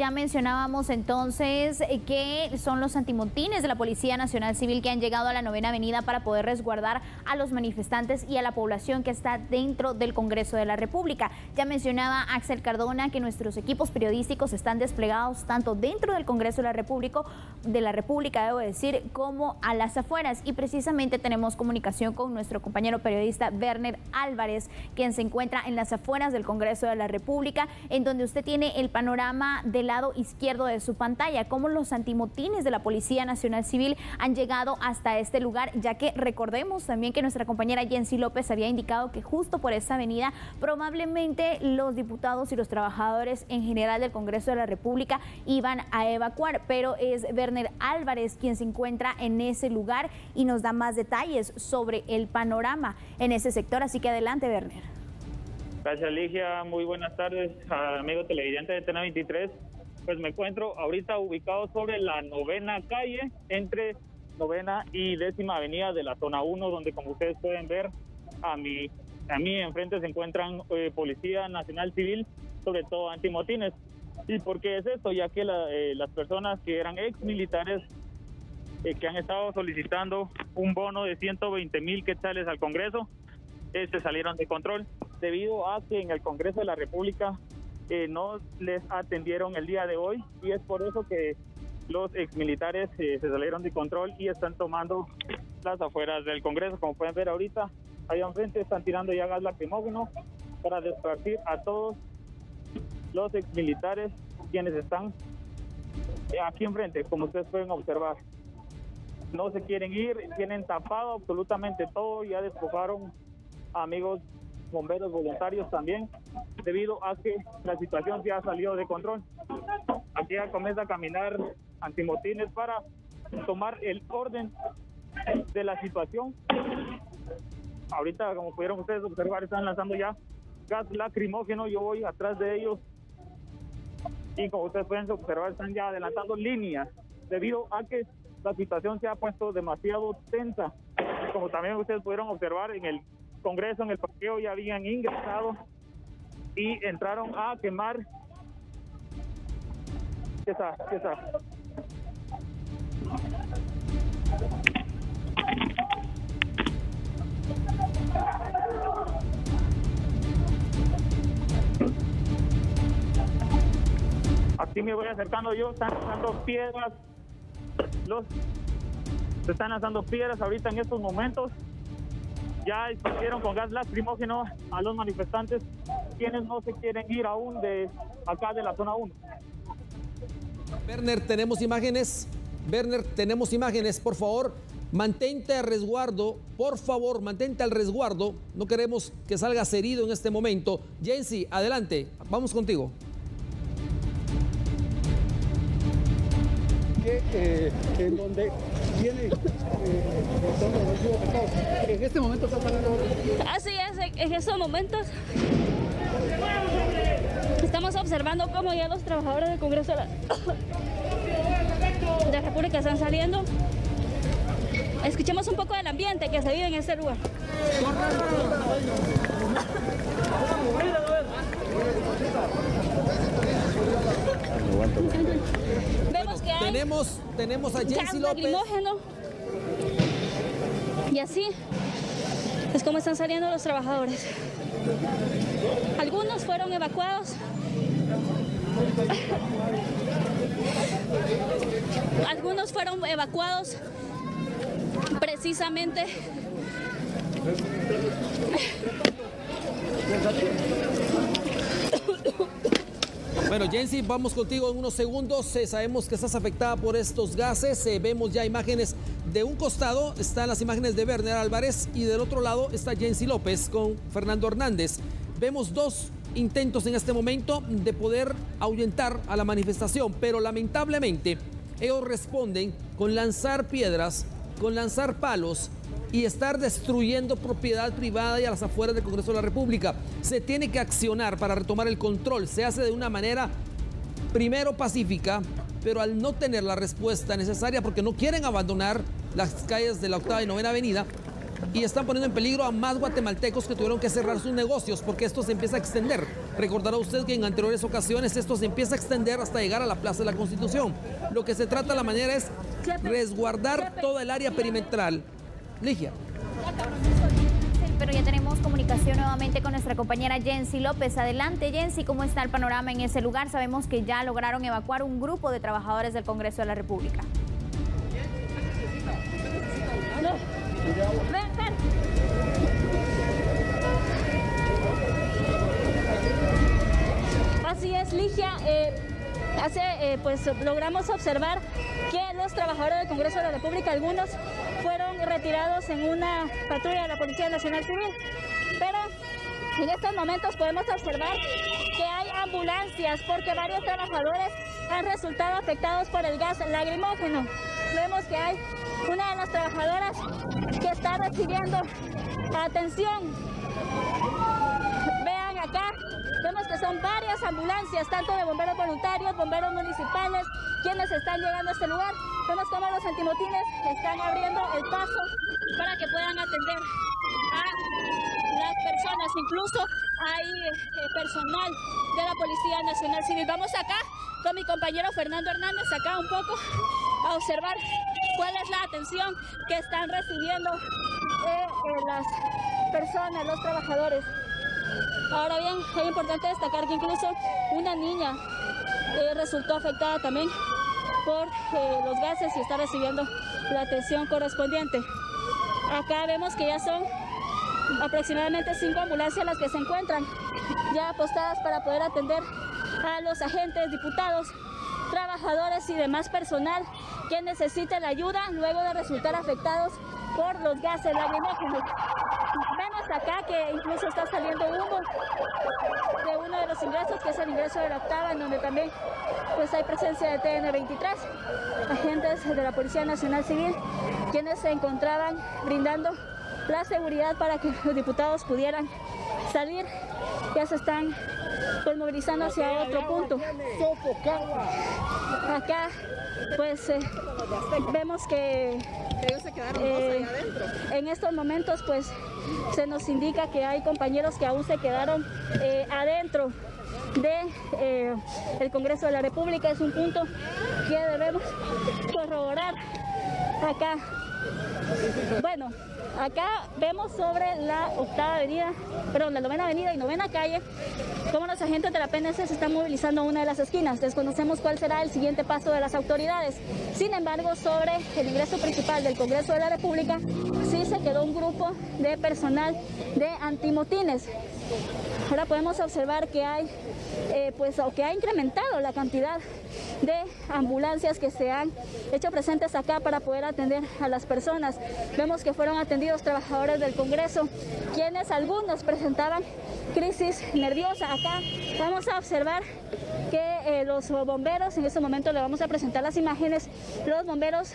Ya mencionábamos entonces que son los antimotines de la Policía Nacional Civil que han llegado a la 9ª Avenida para poder resguardar a los manifestantes y a la población que está dentro del Congreso de la República. Ya mencionaba Axel Cardona que nuestros equipos periodísticos están desplegados tanto dentro del Congreso de la República, debo decir, como a las afueras. Y precisamente tenemos comunicación con nuestro compañero periodista Werner Álvarez, quien se encuentra en las afueras del Congreso de la República, en donde usted tiene el panorama del lado izquierdo de su pantalla, cómo los antimotines de la Policía Nacional Civil han llegado hasta este lugar, ya que recordemos también que nuestra compañera Jensi López había indicado que justo por esa avenida probablemente los diputados y los trabajadores en general del Congreso de la República iban a evacuar, pero es Werner Álvarez quien se encuentra en ese lugar y nos da más detalles sobre el panorama en ese sector, así que adelante, Werner. Gracias, Ligia. Muy buenas tardes, amigos televidentes de TENA 23. Pues me encuentro ahorita ubicado sobre la 9ª calle, entre 9ª y 10ª Avenida de la zona 1, donde, como ustedes pueden ver, a mí enfrente se encuentran Policía Nacional Civil, sobre todo antimotines. ¿Y por qué es esto? Ya que las personas que eran ex militares que han estado solicitando un bono de 120,000 quetzales al Congreso, se salieron de control debido a que en el Congreso de la República no les atendieron el día de hoy, y es por eso que los exmilitares se salieron de control y están tomando las afueras del Congreso. Como pueden ver ahorita, allá enfrente están tirando ya gas lacrimógeno para dispersar a todos los exmilitares quienes están aquí enfrente, como ustedes pueden observar. No se quieren ir, tienen tapado absolutamente todo, ya despojaron a amigos bomberos voluntarios también, debido a que la situación ya salió de control. Aquí ya comienza a caminar antimotines para tomar el orden de la situación. Ahorita, como pudieron ustedes observar, están lanzando ya gas lacrimógeno. Yo voy atrás de ellos y, como ustedes pueden observar, están ya adelantando líneas debido a que la situación se ha puesto demasiado tensa. Como también ustedes pudieron observar, en el Congreso, en el parqueo, ya habían ingresado y entraron a quemar. ¿Qué está? Así me voy acercando yo. Están lanzando piedras. Se están lanzando piedras ahorita en estos momentos. Ya expusieron con gas lacrimógeno a los manifestantes, quienes no se quieren ir aún de acá de la zona 1. Werner, tenemos imágenes. Werner, tenemos imágenes. Por favor, mantente a resguardo. Por favor, mantente al resguardo. No queremos que salgas herido en este momento. Jensi, adelante. Vamos contigo. En donde tiene en este momento está parando. Así es, en estos momentos estamos observando cómo ya los trabajadores del Congreso de la República están saliendo. Escuchemos un poco del ambiente que se vive en este lugar. Vemos que hay tenemos a Jensi López. Y así es como están saliendo los trabajadores. Algunos fueron evacuados. Algunos fueron evacuados precisamente Bueno, Jensi, vamos contigo en unos segundos. Sabemos que estás afectada por estos gases. Vemos ya imágenes de un costado, están las imágenes de Werner Álvarez, y del otro lado está Jensi López con Fernando Hernández. Vemos dos intentos en este momento de poder ahuyentar a la manifestación, pero lamentablemente ellos responden con lanzar piedras, con lanzar palos y estar destruyendo propiedad privada y a las afueras del Congreso de la República. Se tiene que accionar para retomar el control. Se hace de una manera, primero, pacífica, pero al no tener la respuesta necesaria, porque no quieren abandonar las calles de la 8ª y 9ª Avenida, y están poniendo en peligro a más guatemaltecos que tuvieron que cerrar sus negocios porque esto se empieza a extender. Recordará usted que en anteriores ocasiones esto se empieza a extender hasta llegar a la Plaza de la Constitución. Lo que se trata la manera es resguardar toda el área perimetral. Ligia. Pero ya tenemos comunicación nuevamente con nuestra compañera Jensi López. Adelante, Jensi, ¿cómo está el panorama en ese lugar? Sabemos que ya lograron evacuar un grupo de trabajadores del Congreso de la República. Ven. Así es, Ligia. Pues logramos observar que los trabajadores del Congreso de la República, algunos fueron retirados en una patrulla de la Policía Nacional Civil, pero en estos momentos podemos observar que hay ambulancias porque varios trabajadores han resultado afectados por el gas lacrimógeno. Vemos que hay una de las trabajadoras que está recibiendo atención. Vean acá, vemos que son varias ambulancias, tanto de bomberos voluntarios, bomberos municipales, quienes están llegando a este lugar. Vemos cómo los antimotines están abriendo el paso para que puedan atender a las personas. Incluso hay personal de la Policía Nacional Civil. Vamos acá con mi compañero Fernando Hernández, acá un poco a observar cuál es la atención que están recibiendo las personas, los trabajadores. Ahora bien, es importante destacar que incluso una niña resultó afectada también por los gases y está recibiendo la atención correspondiente. Acá vemos que ya son aproximadamente 5 ambulancias las que se encuentran ya apostadas para poder atender a los agentes, diputados, trabajadores y demás personal que necesite la ayuda luego de resultar afectados por los gases lacrimógenos. Vemos acá que incluso está saliendo humo de uno de los ingresos, que es el ingreso de la octava, en donde también pues hay presencia de TN23, agentes de la Policía Nacional Civil, quienes se encontraban brindando la seguridad para que los diputados pudieran salir. Ya se están pues movilizando hacia otro punto. Acá pues vemos que ellos se quedaron dos ahí adentro. En estos momentos pues se nos indica que hay compañeros que aún se quedaron adentro de el Congreso de la República. Es un punto que debemos corroborar acá. Bueno, acá vemos sobre la la novena avenida y novena calle, cómo los agentes de la PNC se están movilizando a una de las esquinas. Desconocemos cuál será el siguiente paso de las autoridades. Sin embargo, sobre el ingreso principal del Congreso de la República, sí se quedó un grupo de personal de antimotines. Ahora podemos observar que hay, que ha incrementado la cantidad de ambulancias que se han hecho presentes acá para poder atender a las personas. Vemos que fueron atendidos trabajadores del Congreso, quienes algunos presentaban crisis nerviosa. Acá vamos a observar que los bomberos, en este momento le vamos a presentar las imágenes, los bomberos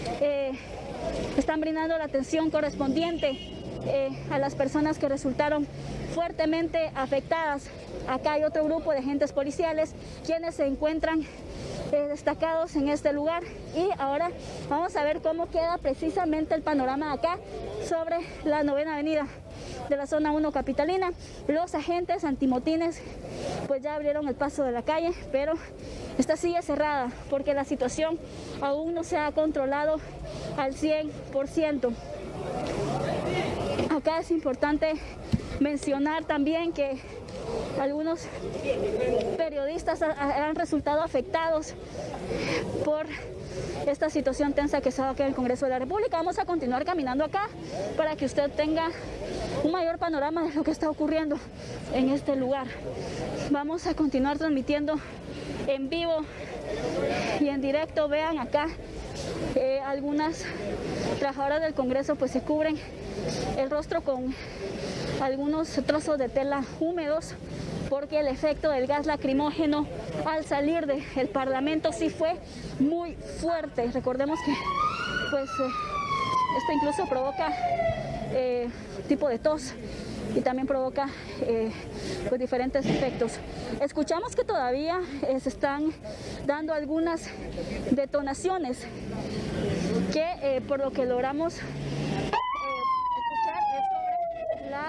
están brindando la atención correspondiente a las personas que resultaron fuertemente afectadas. Acá hay otro grupo de agentes policiales quienes se encuentran destacados en este lugar, y ahora vamos a ver cómo queda precisamente el panorama acá sobre la novena avenida de la zona 1 capitalina. Los agentes antimotines pues ya abrieron el paso de la calle, pero esta sigue cerrada porque la situación aún no se ha controlado al 100%. Acá es importante mencionar también que algunos periodistas han resultado afectados por esta situación tensa que se ha dado aquí en el Congreso de la República. Vamos a continuar caminando acá para que usted tenga un mayor panorama de lo que está ocurriendo en este lugar. Vamos a continuar transmitiendo en vivo y en directo. Vean acá, algunas trabajadoras del Congreso pues se cubren el rostro con algunos trozos de tela húmedos porque el efecto del gas lacrimógeno al salir del Parlamento sí fue muy fuerte. Recordemos que pues esto incluso provoca tipo de tos y también provoca pues diferentes efectos. Escuchamos que todavía se están dando algunas detonaciones que por lo que logramos escuchar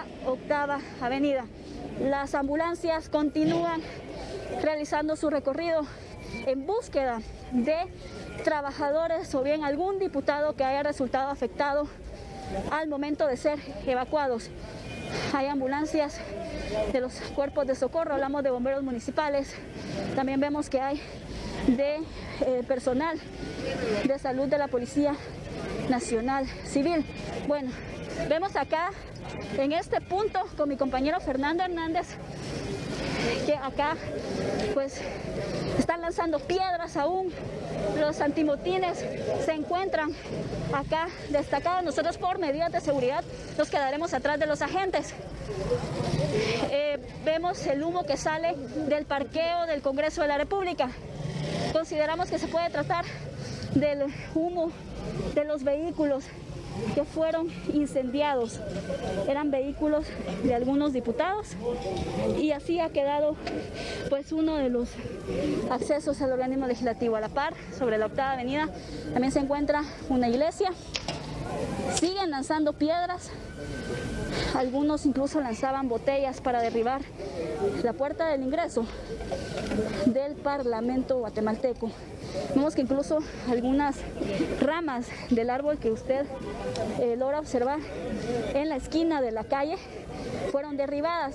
la Octava Avenida. Las ambulancias continúan realizando su recorrido en búsqueda de trabajadores o bien algún diputado que haya resultado afectado al momento de ser evacuados. Hay ambulancias de los cuerpos de socorro, hablamos de bomberos municipales, también vemos que hay de personal de salud de la Policía Nacional Civil. Bueno, vemos acá en este punto con mi compañero Fernando Hernández que acá pues están lanzando piedras aún. Los antimotines se encuentran acá destacados. Nosotros por medidas de seguridad nos quedaremos atrás de los agentes. Vemos el humo que sale del parqueo del Congreso de la República. Consideramos que se puede tratar del humo de los vehículos que fueron incendiados. Eran vehículos de algunos diputados y así ha quedado pues uno de los accesos al organismo legislativo. A la par, sobre la Octava Avenida, también se encuentra una iglesia. Siguen lanzando piedras, algunos incluso lanzaban botellas para derribar la puerta del ingreso del Parlamento guatemalteco. Vemos que incluso algunas ramas del árbol que usted logra observar en la esquina de la calle fueron derribadas.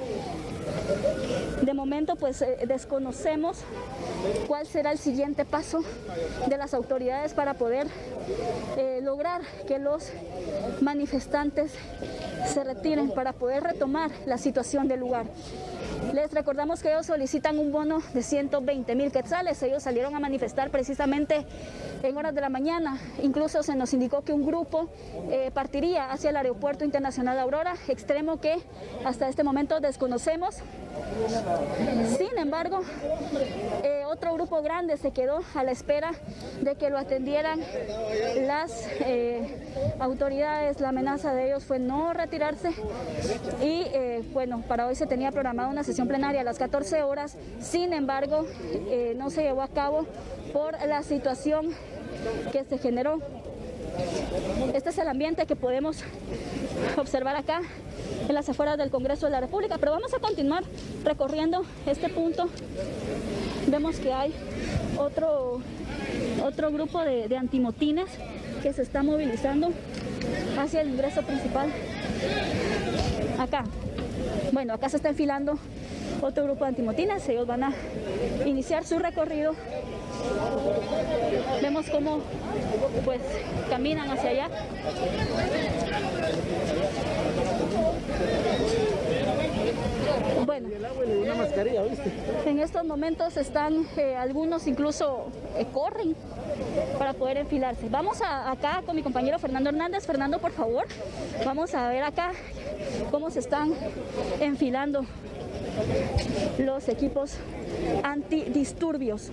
De momento pues desconocemos cuál será el siguiente paso de las autoridades para poder lograr que los manifestantes se retiren, para poder retomar la situación del lugar. Les recordamos que ellos solicitan un bono de 120,000 quetzales. Ellos salieron a manifestar precisamente en horas de la mañana. Incluso se nos indicó que un grupo partiría hacia el Aeropuerto Internacional Aurora, extremo que hasta este momento desconocemos. Sin embargo, otro grupo grande se quedó a la espera de que lo atendieran las autoridades. La amenaza de ellos fue no retirarse y bueno, para hoy se tenía programada una sesión plenaria a las 14 horas. Sin embargo, no se llevó a cabo por la situación que se generó. Este es el ambiente que podemos observar acá en las afueras del Congreso de la República, pero vamos a continuar recorriendo este punto. Vemos que hay otro grupo de antimotines que se está movilizando hacia el ingreso principal. Acá, bueno, acá se está enfilando otro grupo de antimotines. Ellos van a iniciar su recorrido. Vemos cómo pues caminan hacia allá. Bueno, en estos momentos están algunos incluso corren para poder enfilarse. Vamos acá con mi compañero Fernando Hernández. Fernando, por favor, vamos a ver acá cómo se están enfilando los equipos antidisturbios.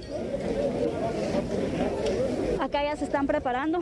Acá ya se están preparando,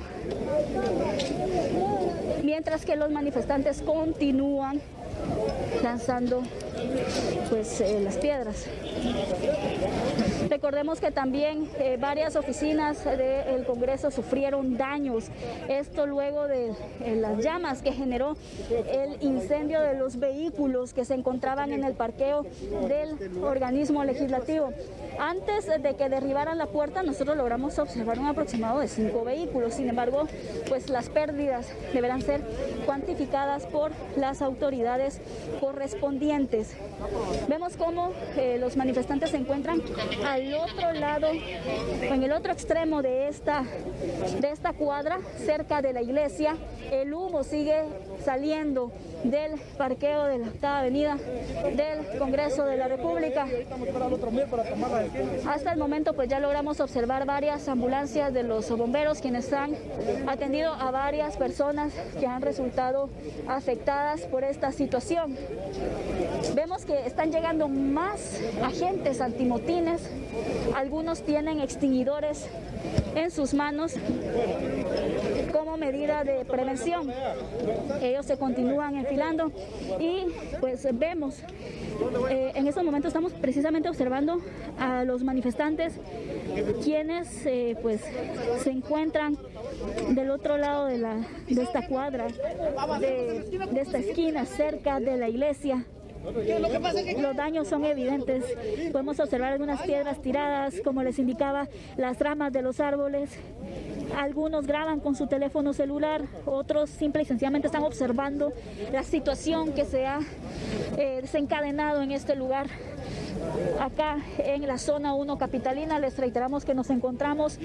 mientras que los manifestantes continúan lanzando pues las piedras. Recordemos que también varias oficinas del Congreso sufrieron daños. Esto luego de las llamas que generó el incendio de los vehículos que se encontraban en el parqueo del organismo legislativo. Antes de que derribaran la puerta, nosotros logramos observar un aproximado de 5 vehículos. Sin embargo, pues las pérdidas deberán ser cuantificadas por las autoridades correspondientes. Vemos cómo los manifestantes se encuentran al otro lado, en el otro extremo de esta cuadra, cerca de la iglesia. El humo sigue saliendo del parqueo de la Octava Avenida del Congreso de la República. Hasta el momento pues ya logramos observar varias ambulancias de los bomberos, quienes han atendido a varias personas que han resultado afectadas por esta situación. Vemos que están llegando más agentes antimotines, algunos tienen extinguidores en sus manos como medida de prevención. Ellos se continúan enfilando y pues vemos, en estos momentos estamos precisamente observando a los manifestantes quienes pues se encuentran del otro lado de esta cuadra, de esta esquina, cerca de la iglesia. Los daños son evidentes, podemos observar algunas piedras tiradas, como les indicaba, las ramas de los árboles. Algunos graban con su teléfono celular, otros simple y sencillamente están observando la situación que se ha desencadenado en este lugar. Acá en la zona 1 capitalina, les reiteramos que nos encontramos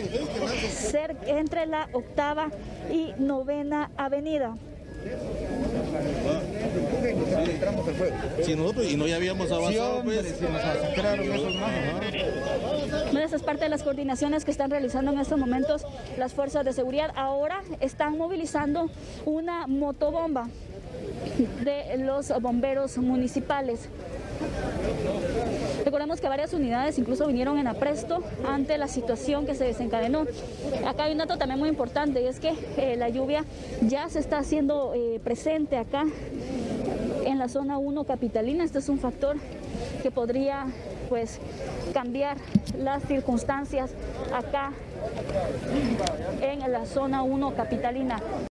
entre la 8ª y 9ª avenida. Si nosotros y no ya habíamos avanzado, pues, nos masacraron esos más. Esa es parte de las coordinaciones que están realizando en estos momentos las fuerzas de seguridad. Ahora están movilizando una motobomba de los bomberos municipales. Recordemos que varias unidades incluso vinieron en apresto ante la situación que se desencadenó. Acá hay un dato también muy importante, y es que la lluvia ya se está haciendo presente acá en la zona 1 capitalina. Este es un factor que podría pues cambiar las circunstancias acá en la zona 1 capitalina.